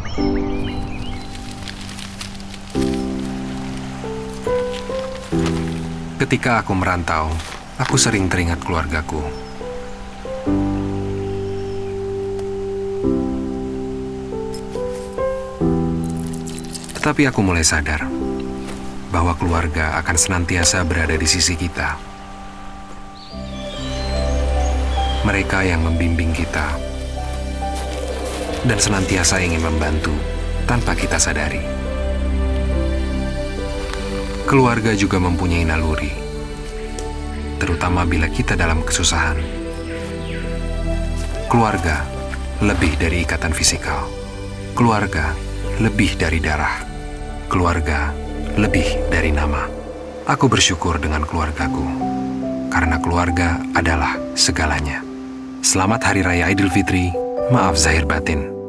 Ketika aku merantau, aku sering teringat keluargaku. Tetapi aku mulai sadar bahwa keluarga akan senantiasa berada di sisi kita. Mereka yang membimbing kita dan senantiasa ingin membantu tanpa kita sadari. Keluarga juga mempunyai naluri, terutama bila kita dalam kesusahan. Keluarga lebih dari ikatan fisikal. Keluarga lebih dari darah. Keluarga lebih dari nama. Aku bersyukur dengan keluargaku, karena keluarga adalah segalanya. Selamat Hari Raya Idul Fitri, maaf zahir batin.